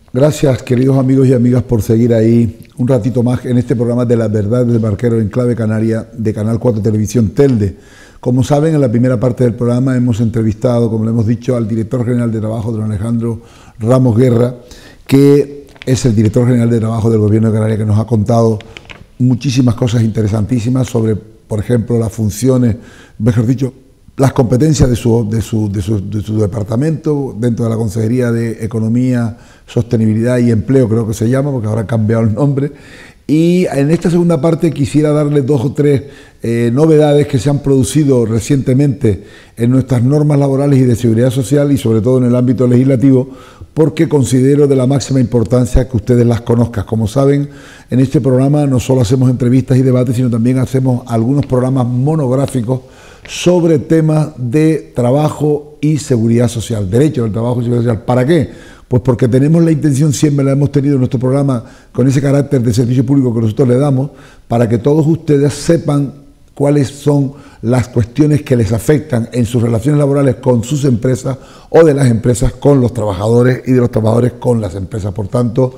Gracias, queridos amigos y amigas, por seguir ahí un ratito más en este programa de La Verdad del Barquero en Clave Canaria de Canal 4 Televisión Telde. Como saben, en la primera parte del programa hemos entrevistado, como le hemos dicho, al director general de Trabajo, don Alejandro Ramos Guerra, que es el director general de Trabajo del Gobierno de Canarias, que nos ha contado muchísimas cosas interesantísimas sobre, por ejemplo, las funciones, mejor dicho, las competencias de su departamento dentro de la Consejería de Economía, Sostenibilidad y Empleo, creo que se llama, porque ahora ha cambiado el nombre. Y en esta segunda parte quisiera darles dos o tres novedades que se han producido recientemente en nuestras normas laborales y de seguridad social y sobre todo en el ámbito legislativo, porque considero de la máxima importancia que ustedes las conozcan. Como saben, en este programa no solo hacemos entrevistas y debates, sino también hacemos algunos programas monográficos sobre temas de trabajo y seguridad social, derecho del trabajo y seguridad social. ¿Para qué? Pues porque tenemos la intención, siempre la hemos tenido en nuestro programa, con ese carácter de servicio público que nosotros le damos, para que todos ustedes sepan cuáles son las cuestiones que les afectan en sus relaciones laborales con sus empresas o de las empresas con los trabajadores y de los trabajadores con las empresas. Por tanto,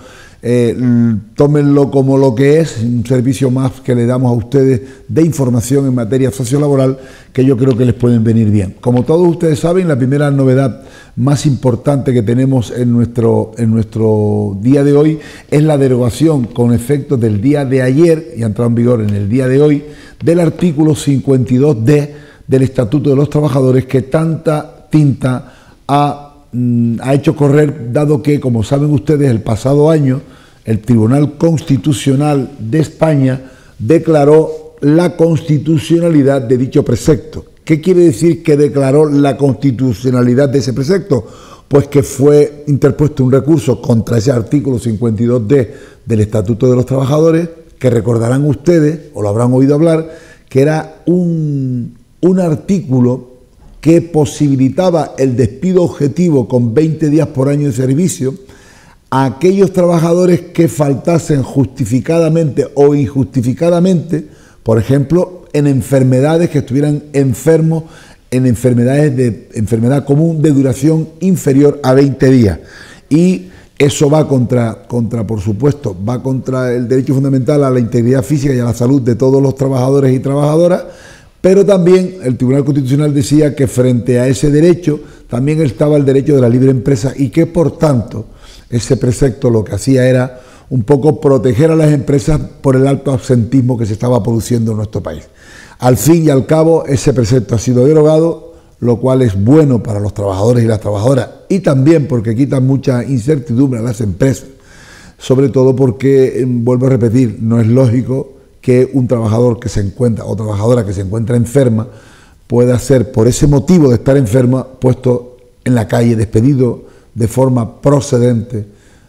tómenlo como lo que es, un servicio más que le damos a ustedes de información en materia sociolaboral que yo creo que les pueden venir bien. Como todos ustedes saben, la primera novedad más importante que tenemos en nuestro día de hoy es la derogación con efectos del día de ayer, y ha entrado en vigor en el día de hoy, del artículo 52D del Estatuto de los Trabajadores, que tanta tinta ha hecho correr, dado que, como saben ustedes, el pasado año el Tribunal Constitucional de España declaró la constitucionalidad de dicho precepto. ¿Qué quiere decir que declaró la constitucionalidad de ese precepto? Pues que fue interpuesto un recurso contra ese artículo 52D del Estatuto de los Trabajadores, que recordarán ustedes, o lo habrán oído hablar, que era un artículo que posibilitaba el despido objetivo con 20 días por año de servicio a aquellos trabajadores que faltasen justificadamente o injustificadamente, por ejemplo, en enfermedades, que estuvieran enfermos en enfermedad común de duración inferior a 20 días. Y eso va por supuesto, va contra el derecho fundamental a la integridad física y a la salud de todos los trabajadores y trabajadoras, pero también el Tribunal Constitucional decía que frente a ese derecho también estaba el derecho de la libre empresa y que, por tanto, ese precepto lo que hacía era un poco proteger a las empresas por el alto absentismo que se estaba produciendo en nuestro país. Al fin y al cabo, ese precepto ha sido derogado, lo cual es bueno para los trabajadores y las trabajadoras, y también porque quita mucha incertidumbre a las empresas, sobre todo porque, vuelvo a repetir, no es lógico que un trabajador que se encuentra o trabajadora que se encuentra enferma pueda ser, por ese motivo de estar enferma, puesto en la calle, despedido de forma procedente,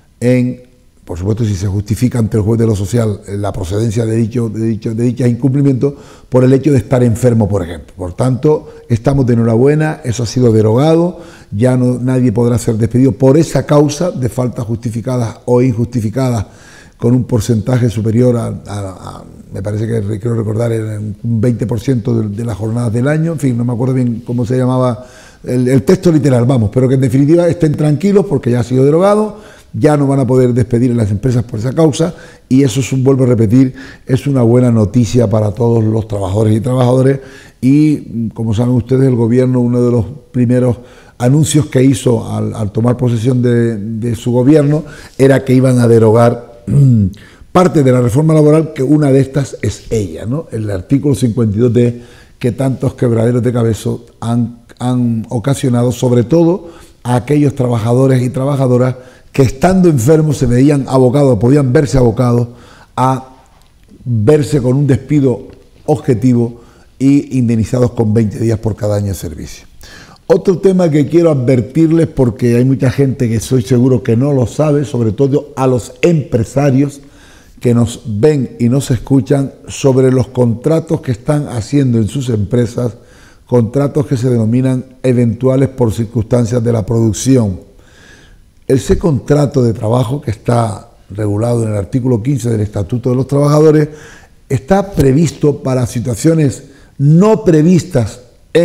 por supuesto, si se justifica ante el juez de lo social la procedencia de dichos incumplimientos por el hecho de estar enfermo, por ejemplo. Por tanto, estamos de enhorabuena, eso ha sido derogado, ya nadie podrá ser despedido por esa causa de faltas justificadas o injustificadas con un porcentaje superior me parece que quiero recordar, un 20% de las jornadas del año, en fin, no me acuerdo bien cómo se llamaba el texto literal, vamos, pero que en definitiva estén tranquilos porque ya ha sido derogado, ya no van a poder despedir en las empresas por esa causa, y eso vuelvo a repetir, es una buena noticia para todos los trabajadores y trabajadoras. Y como saben ustedes, el gobierno, uno de los primeros anuncios que hizo al tomar posesión de su gobierno era que iban a derogar parte de la reforma laboral, que una de estas es ella, ¿no? El artículo 52D, que tantos quebraderos de cabeza han ocasionado, sobre todo a aquellos trabajadores y trabajadoras que, estando enfermos, se veían abocados, podían verse abocados a verse con un despido objetivo y indemnizados con 20 días por cada año de servicio. Otro tema que quiero advertirles, porque hay mucha gente que soy seguro que no lo sabe, sobre todo a los empresarios que nos ven y nos escuchan, sobre los contratos que están haciendo en sus empresas, contratos que se denominan eventuales por circunstancias de la producción. Ese contrato de trabajo, que está regulado en el artículo 15 del Estatuto de los Trabajadores, está previsto para situaciones no previstas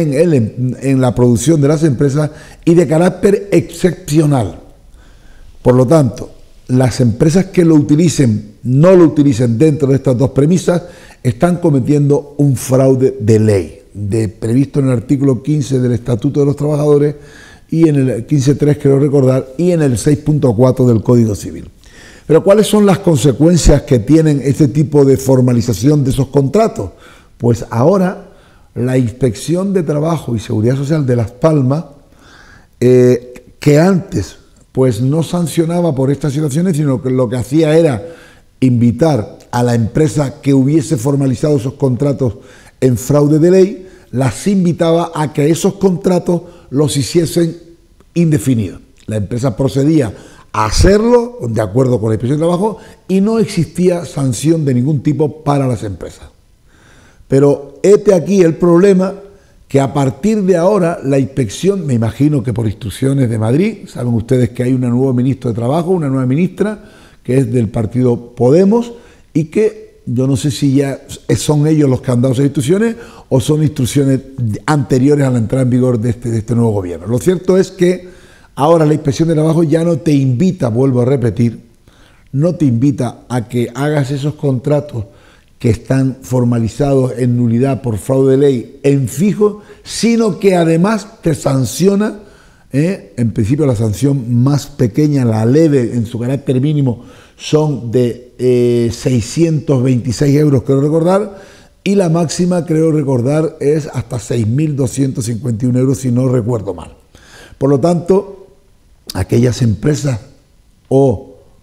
en la producción de las empresas y de carácter excepcional. Por lo tanto, las empresas que lo utilicen, no lo utilicen dentro de estas dos premisas, están cometiendo un fraude de ley, previsto en el artículo 15 del Estatuto de los Trabajadores y en el 15.3, creo recordar, y en el 6.4 del Código Civil. Pero ¿cuáles son las consecuencias que tienen este tipo de formalización de esos contratos? Pues ahora la Inspección de Trabajo y Seguridad Social de Las Palmas, que antes pues no sancionaba por estas situaciones, sino que lo que hacía era invitar a la empresa que hubiese formalizado esos contratos en fraude de ley, las invitaba a que esos contratos los hiciesen indefinidos. La empresa procedía a hacerlo de acuerdo con la Inspección de Trabajo y no existía sanción de ningún tipo para las empresas. Pero este aquí el problema, que a partir de ahora la inspección, me imagino que por instrucciones de Madrid, saben ustedes que hay un nuevo ministro de Trabajo, una nueva ministra, que es del partido Podemos, y que yo no sé si ya son ellos los que han dado esas instrucciones o son instrucciones anteriores a la entrada en vigor de este nuevo gobierno. Lo cierto es que ahora la Inspección de Trabajo ya no te invita, vuelvo a repetir, no te invita a que hagas esos contratos que están formalizados en nulidad por fraude de ley en fijo, sino que además te sanciona, en principio la sanción más pequeña, la leve en su carácter mínimo, son de 626 euros, creo recordar, y la máxima, creo recordar, es hasta 6.251 euros, si no recuerdo mal. Por lo tanto, aquellas empresas o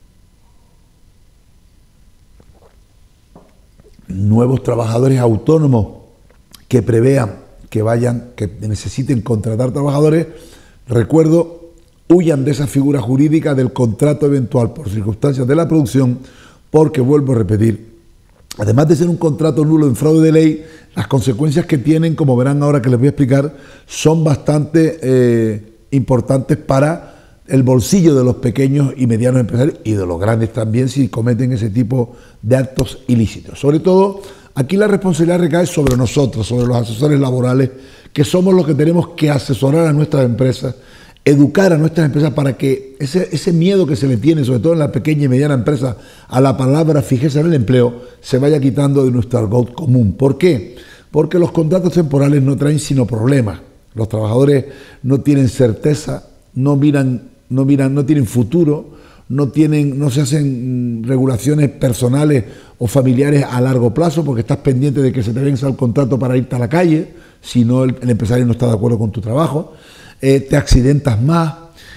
nuevos trabajadores autónomos que prevean que necesiten contratar trabajadores, recuerdo, huyan de esa figura jurídica del contrato eventual por circunstancias de la producción, porque, vuelvo a repetir, además de ser un contrato nulo en fraude de ley, las consecuencias que tienen, como verán ahora que les voy a explicar, son bastante importantes para el bolsillo de los pequeños y medianos empresarios y de los grandes también si cometen ese tipo de actos ilícitos. Sobre todo, aquí la responsabilidad recae sobre nosotros, sobre los asesores laborales, que somos los que tenemos que asesorar a nuestras empresas, educar a nuestras empresas para que ese miedo que se le tiene, sobre todo en la pequeña y mediana empresa, a la palabra fijeza en el empleo, se vaya quitando de nuestro argot común. ¿Por qué? Porque los contratos temporales no traen sino problemas. Los trabajadores no tienen certeza, no tienen futuro, no se hacen regulaciones personales o familiares a largo plazo porque estás pendiente de que se te venza el contrato para irte a la calle, si no el empresario no está de acuerdo con tu trabajo, te accidentas más,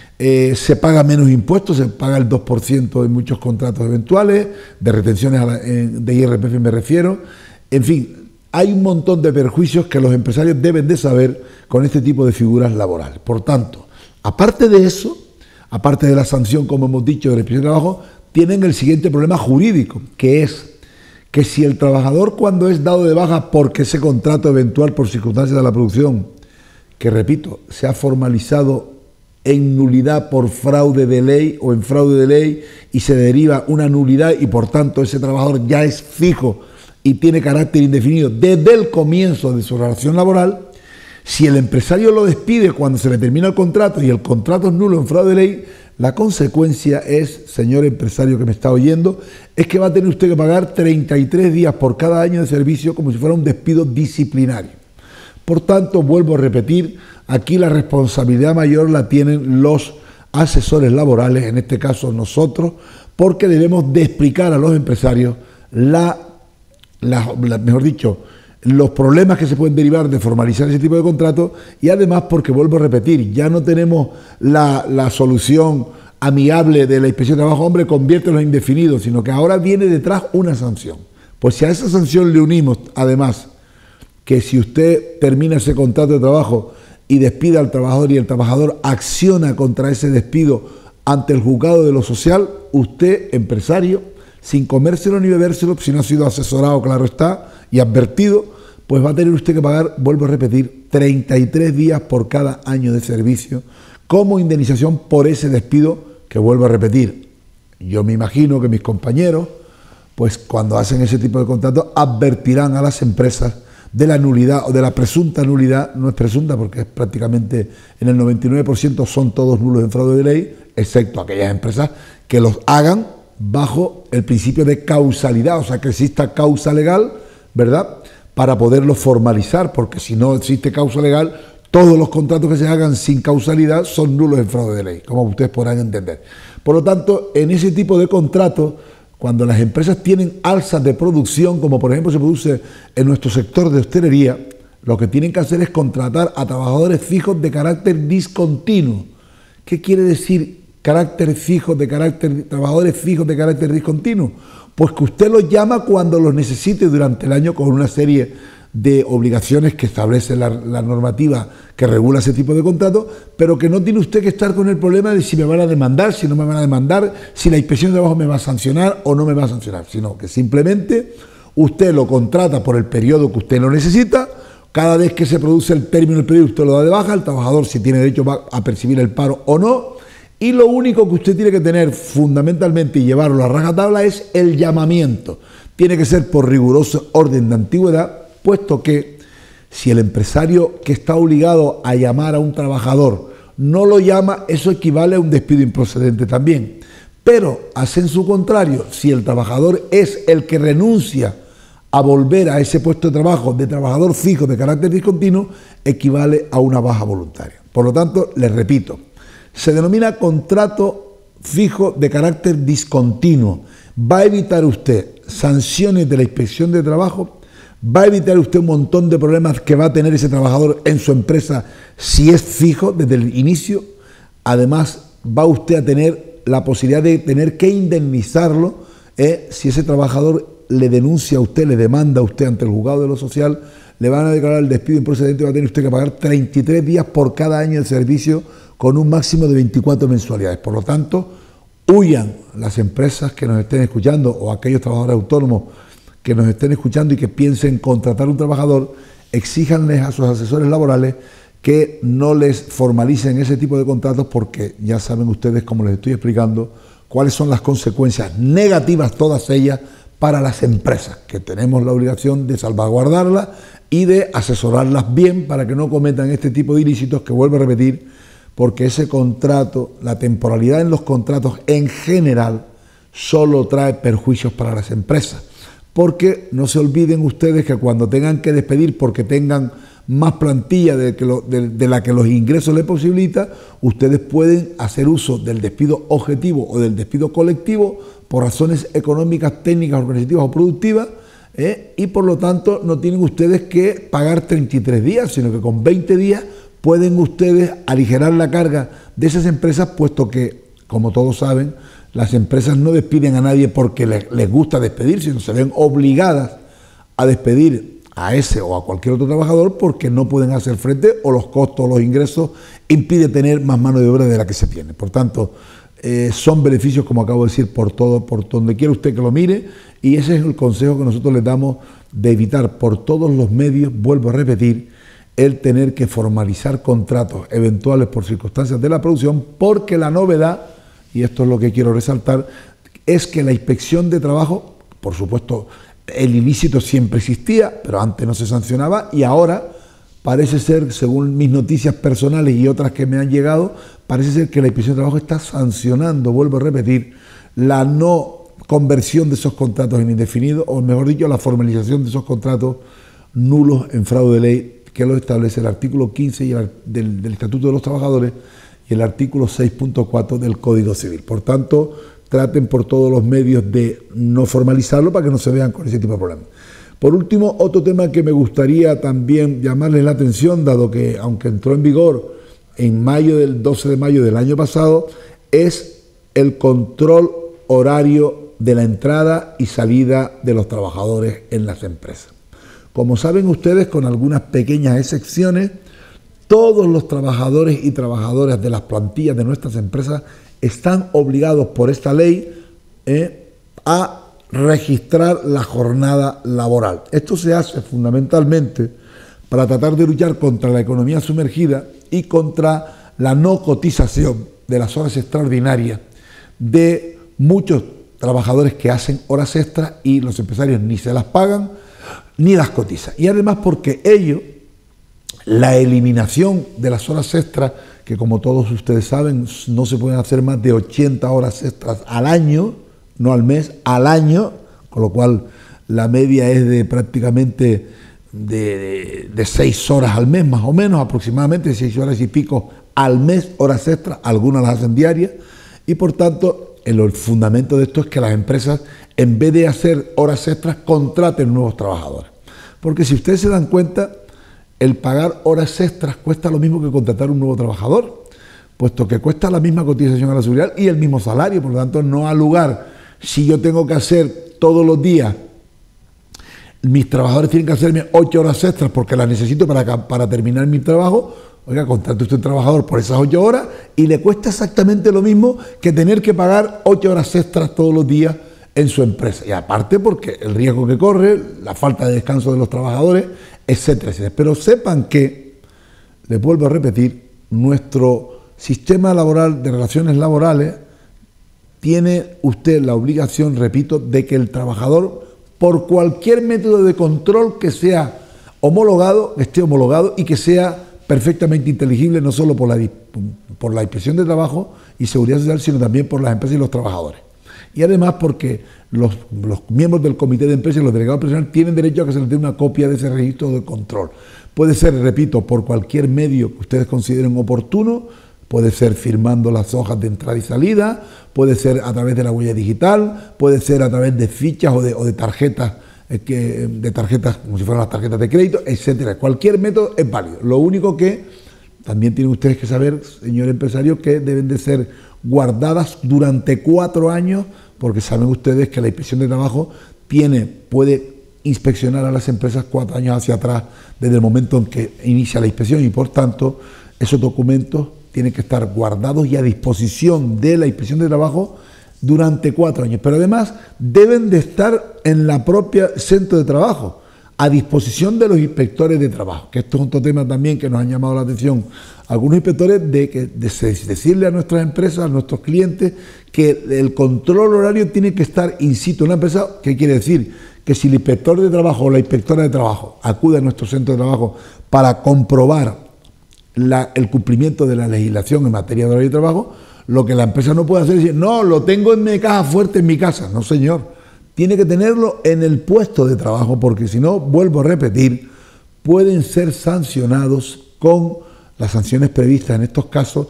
se paga menos impuestos, se paga el 2% en muchos contratos eventuales, de retenciones de IRPF me refiero, en fin, hay un montón de perjuicios que los empresarios deben de saber con este tipo de figuras laborales. Por tanto, aparte de eso, aparte de la sanción, como hemos dicho, de la Inspección de Trabajo, tienen el siguiente problema jurídico, que es que si el trabajador, cuando es dado de baja porque ese contrato eventual por circunstancias de la producción, que repito, se ha formalizado en nulidad por fraude de ley o en fraude de ley y se deriva una nulidad y por tanto ese trabajador ya es fijo y tiene carácter indefinido desde el comienzo de su relación laboral, si el empresario lo despide cuando se le termina el contrato y el contrato es nulo en fraude de ley, la consecuencia es, señor empresario que me está oyendo, es que va a tener usted que pagar 33 días por cada año de servicio como si fuera un despido disciplinario. Por tanto, vuelvo a repetir, aquí la responsabilidad mayor la tienen los asesores laborales, en este caso nosotros, porque debemos de explicar a los empresarios mejor dicho, los problemas que se pueden derivar de formalizar ese tipo de contratos y además porque, vuelvo a repetir, ya no tenemos la solución amigable de la Inspección de Trabajo, hombre, conviértelo en indefinido, sino que ahora viene detrás una sanción. Pues si a esa sanción le unimos, además, que si usted termina ese contrato de trabajo y despide al trabajador y el trabajador acciona contra ese despido ante el juzgado de lo social, usted, empresario, sin comérselo ni bebérselo, si no ha sido asesorado, claro está, y advertido, pues va a tener usted que pagar, vuelvo a repetir, 33 días por cada año de servicio como indemnización por ese despido que, vuelvo a repetir, yo me imagino que mis compañeros, pues cuando hacen ese tipo de contratos, advertirán a las empresas de la nulidad o de la presunta nulidad, no es presunta porque es prácticamente en el 99% son todos nulos en fraude de ley, excepto aquellas empresas que los hagan bajo el principio de causalidad, o sea, que exista causa legal, ¿verdad?, para poderlo formalizar, porque si no existe causa legal, todos los contratos que se hagan sin causalidad son nulos en fraude de ley, como ustedes podrán entender. Por lo tanto, en ese tipo de contratos, cuando las empresas tienen alzas de producción, como por ejemplo se produce en nuestro sector de hostelería, lo que tienen que hacer es contratar a trabajadores fijos de carácter discontinuo. ¿Qué quiere decir trabajadores fijos de carácter discontinuo? Pues que usted los llama cuando los necesite durante el año con una serie de obligaciones que establece la normativa que regula ese tipo de contratos, pero que no tiene usted que estar con el problema de si me van a demandar, si no me van a demandar, si la inspección de trabajo me va a sancionar o no me va a sancionar, sino que simplemente usted lo contrata por el periodo que usted lo necesita. Cada vez que se produce el término del periodo, usted lo da de baja, el trabajador, si tiene derecho, va a percibir el paro o no, y lo único que usted tiene que tener fundamentalmente y llevarlo a rajatabla es el llamamiento. Tiene que ser por riguroso orden de antigüedad, puesto que si el empresario que está obligado a llamar a un trabajador no lo llama, eso equivale a un despido improcedente también. Pero, a sensu contrario, si el trabajador es el que renuncia a volver a ese puesto de trabajo de trabajador fijo de carácter discontinuo, equivale a una baja voluntaria. Por lo tanto, les repito, se denomina contrato fijo de carácter discontinuo. Va a evitar usted sanciones de la inspección de trabajo, va a evitar usted un montón de problemas que va a tener ese trabajador en su empresa si es fijo desde el inicio. Además, va usted a tener la posibilidad de tener que indemnizarlo si ese trabajador le denuncia a usted, le demanda a usted ante el juzgado de lo social, le van a declarar el despido improcedente y va a tener usted que pagar 33 días por cada año de servicio con un máximo de 24 mensualidades. Por lo tanto, huyan las empresas que nos estén escuchando o aquellos trabajadores autónomos que nos estén escuchando y que piensen contratar un trabajador, exíjanles a sus asesores laborales que no les formalicen ese tipo de contratos, porque ya saben ustedes, como les estoy explicando, cuáles son las consecuencias negativas, todas ellas, para las empresas, que tenemos la obligación de salvaguardarlas y de asesorarlas bien para que no cometan este tipo de ilícitos, que vuelvo a repetir, porque ese contrato, la temporalidad en los contratos en general, solo trae perjuicios para las empresas. Porque no se olviden ustedes que cuando tengan que despedir porque tengan más plantilla de la que los ingresos les posibilita, ustedes pueden hacer uso del despido objetivo o del despido colectivo por razones económicas, técnicas, organizativas o productivas, y por lo tanto no tienen ustedes que pagar 33 días, sino que con 20 días pueden ustedes aligerar la carga de esas empresas, puesto que, como todos saben, las empresas no despiden a nadie porque les gusta despedir, sino se ven obligadas a despedir a ese o a cualquier otro trabajador porque no pueden hacer frente, o los costos o los ingresos impiden tener más mano de obra de la que se tiene. Por tanto, son beneficios, como acabo de decir, por donde quiera usted que lo mire, y ese es el consejo que nosotros les damos, de evitar por todos los medios, vuelvo a repetir, el tener que formalizar contratos eventuales por circunstancias de la producción, porque la novedad, y esto es lo que quiero resaltar, es que la inspección de trabajo, por supuesto, el ilícito siempre existía, pero antes no se sancionaba, y ahora parece ser, según mis noticias personales y otras que me han llegado, parece ser que la inspección de trabajo está sancionando, vuelvo a repetir, la no conversión de esos contratos en indefinido, o mejor dicho, la formalización de esos contratos nulos en fraude de ley, que lo establece el artículo 15 del Estatuto de los Trabajadores y el artículo 6.4 del Código Civil. Por tanto, traten por todos los medios de no formalizarlo para que no se vean con ese tipo de problemas. Por último, otro tema que me gustaría también llamarles la atención, dado que aunque entró en vigor en del 12 de mayo del año pasado, es el control horario de la entrada y salida de los trabajadores en las empresas. Como saben ustedes, con algunas pequeñas excepciones, todos los trabajadores y trabajadoras de las plantillas de nuestras empresas están obligados por esta ley a registrar la jornada laboral. Esto se hace fundamentalmente para tratar de luchar contra la economía sumergida y contra la no cotización de las horas extraordinarias de muchos trabajadores que hacen horas extras y los empresarios ni se las pagan ni las cotizan. Y además porque ello la eliminación de las horas extras, que como todos ustedes saben, no se pueden hacer más de 80 horas extras al año, no al mes, al año, con lo cual la media es de prácticamente de 6 horas al mes, más o menos, aproximadamente 6 horas y pico al mes, horas extras, algunas las hacen diarias, y por tanto el fundamento de esto es que las empresas, en vez de hacer horas extras, contraten nuevos trabajadores. Porque si ustedes se dan cuenta, el pagar horas extras cuesta lo mismo que contratar un nuevo trabajador, puesto que cuesta la misma cotización a la seguridad y el mismo salario. Por lo tanto, no ha lugar, si yo tengo que hacer todos los días, mis trabajadores tienen que hacerme 8 horas extras porque las necesito para terminar mi trabajo. Oiga, contrate usted un trabajador por esas 8 horas y le cuesta exactamente lo mismo que tener que pagar 8 horas extras todos los días en su empresa. Y aparte porque el riesgo que corre, la falta de descanso de los trabajadores, etcétera, etcétera. Pero sepan que, les vuelvo a repetir, nuestro sistema laboral de relaciones laborales tiene usted la obligación, repito, de que el trabajador, por cualquier método de control que sea homologado, esté homologado y que sea perfectamente inteligible, no solo por la Inspección de Trabajo y Seguridad Social, sino también por las empresas y los trabajadores. Y además porque los miembros del comité de empresa y los delegados profesionales tienen derecho a que se les dé una copia de ese registro de control. Puede ser, repito, por cualquier medio que ustedes consideren oportuno, puede ser firmando las hojas de entrada y salida, puede ser a través de la huella digital, puede ser a través de fichas o de tarjetas, como si fueran las tarjetas de crédito, etcétera. Cualquier método es válido. Lo único que también tienen ustedes que saber, señor empresario, que deben de ser guardadas durante 4 años, porque saben ustedes que la Inspección de Trabajo puede inspeccionar a las empresas 4 años hacia atrás desde el momento en que inicia la inspección, y por tanto esos documentos tienen que estar guardados y a disposición de la Inspección de Trabajo durante 4 años, pero además deben de estar en la propia centro de trabajo, a disposición de los inspectores de trabajo, que esto es otro tema también que nos han llamado la atención algunos inspectores, de decirle a nuestras empresas, a nuestros clientes, que el control horario tiene que estar in situ en la empresa. ¿Qué quiere decir? Que si el inspector de trabajo o la inspectora de trabajo acude a nuestro centro de trabajo para comprobar el cumplimiento de la legislación en materia de horario de trabajo, lo que la empresa no puede hacer es decir, no, lo tengo en mi caja fuerte en mi casa. No, señor, tiene que tenerlo en el puesto de trabajo, porque si no, vuelvo a repetir, pueden ser sancionados con las sanciones previstas en estos casos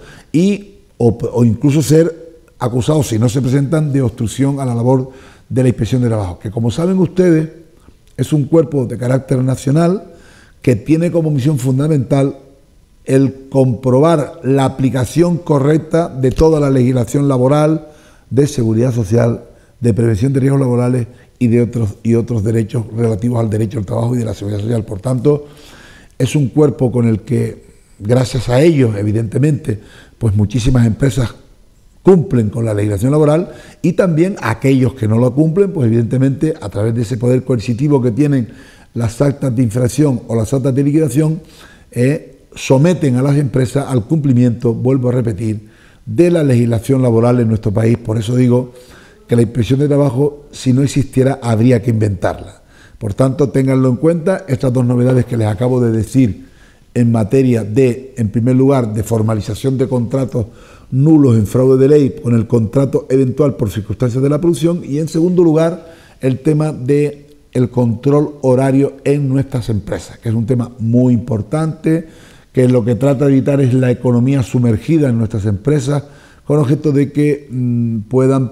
o incluso ser acusados, si no se presentan, de obstrucción a la labor de la Inspección de Trabajo, que como saben ustedes es un cuerpo de carácter nacional que tiene como misión fundamental el comprobar la aplicación correcta de toda la legislación laboral, de seguridad social, de prevención de riesgos laborales y de otros derechos relativos al derecho al trabajo y de la seguridad social. Por tanto, es un cuerpo con el que, gracias a ellos, evidentemente, pues muchísimas empresas cumplen con la legislación laboral, y también aquellos que no lo cumplen, pues evidentemente a través de ese poder coercitivo que tienen las actas de infracción o las actas de liquidación, someten a las empresas al cumplimiento, vuelvo a repetir, de la legislación laboral en nuestro país. Por eso digo que la Inspección de Trabajo, si no existiera, habría que inventarla. Por tanto, ténganlo en cuenta, estas 2 novedades que les acabo de decir en materia de, en primer lugar, de formalización de contratos nulos en fraude de ley con el contrato eventual por circunstancias de la producción, y en segundo lugar, el tema de el control horario en nuestras empresas, que es un tema muy importante, que lo que trata de evitar es la economía sumergida en nuestras empresas, con objeto de que puedan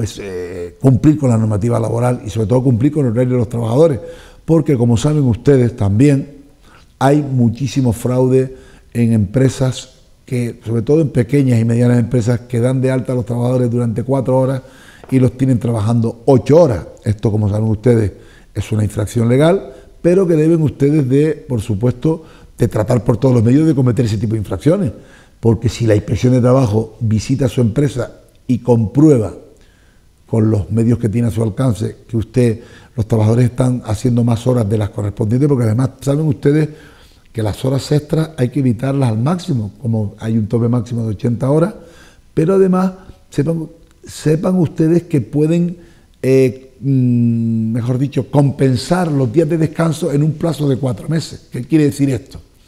cumplir con la normativa laboral y sobre todo cumplir con el horario de los trabajadores, porque como saben ustedes también hay muchísimo fraude en empresas, que sobre todo en pequeñas y medianas empresas, que dan de alta a los trabajadores durante 4 horas y los tienen trabajando 8 horas. Esto, como saben ustedes, es una infracción legal, pero que deben ustedes de, por supuesto, de tratar por todos los medios de cometer ese tipo de infracciones, porque si la Inspección de Trabajo visita su empresa y comprueba con los medios que tiene a su alcance que los trabajadores están haciendo más horas de las correspondientes, porque además saben ustedes que las horas extras hay que evitarlas al máximo, como hay un tope máximo de 80 horas, pero además sepan ustedes que pueden, mejor dicho, compensar los días de descanso en un plazo de 4 meses. ¿Qué quiere decir esto?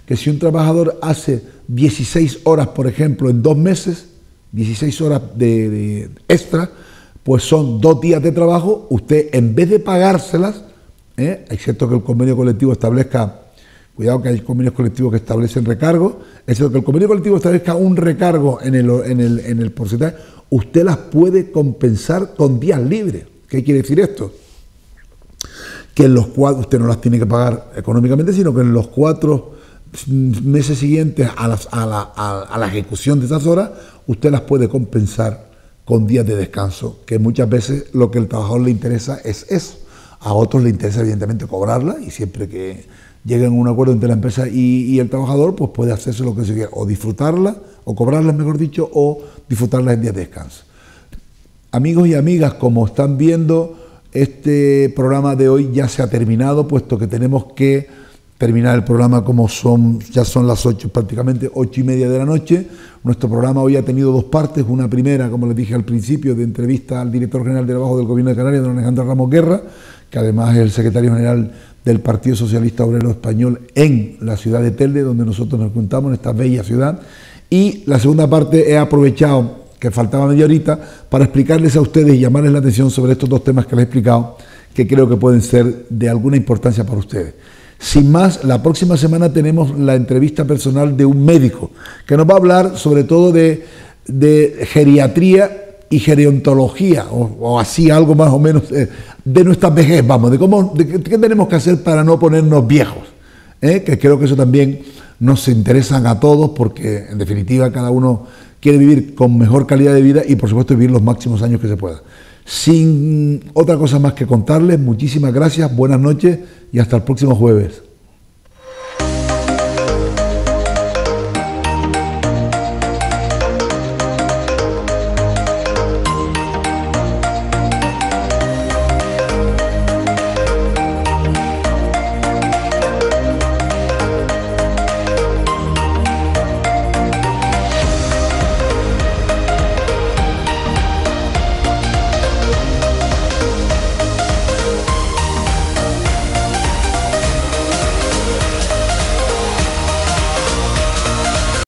que si un trabajador hace 16 horas, por ejemplo, en 2 meses, 16 horas de extra, pues son 2 días de trabajo, usted en vez de pagárselas, excepto que el convenio colectivo establezca, cuidado que hay convenios colectivos que establecen recargos, excepto que el convenio colectivo establezca un recargo en el porcentaje, usted las puede compensar con días libres. ¿Qué quiere decir esto? Que en los cuales usted no las tiene que pagar económicamente, sino que en los 4 meses siguientes a la ejecución de esas horas, usted las puede compensar con días de descanso, que muchas veces lo que al trabajador le interesa es eso. A otros le interesa evidentemente cobrarla, y siempre que lleguen a un acuerdo entre la empresa y el trabajador, pues puede hacerse lo que se quiera, o disfrutarla, o cobrarla, mejor dicho, o disfrutarla en días de descanso. Amigos y amigas, como están viendo, este programa de hoy ya se ha terminado, puesto que tenemos que terminar el programa ya son las 8, prácticamente 8:30 de la noche. Nuestro programa hoy ha tenido 2 partes, una primera, como les dije al principio, de entrevista al director general de trabajo del Gobierno de Canarias, don Alejandro Ramos Guerra, que además es el secretario general del Partido Socialista Obrero Español en la ciudad de Telde, donde nosotros nos juntamos, en esta bella ciudad. Y la segunda parte he aprovechado, que faltaba media horita, para explicarles a ustedes y llamarles la atención sobre estos 2 temas que les he explicado, que creo que pueden ser de alguna importancia para ustedes. Sin más, la próxima semana tenemos la entrevista personal de un médico, que nos va a hablar sobre todo de geriatría y gerontología, o así algo más o menos, de nuestra vejez, vamos, de qué tenemos que hacer para no ponernos viejos, que creo que eso también nos interesan a todos, porque en definitiva cada uno quiere vivir con mejor calidad de vida y por supuesto vivir los máximos años que se pueda. Sin otra cosa más que contarles, muchísimas gracias, buenas noches y hasta el próximo jueves.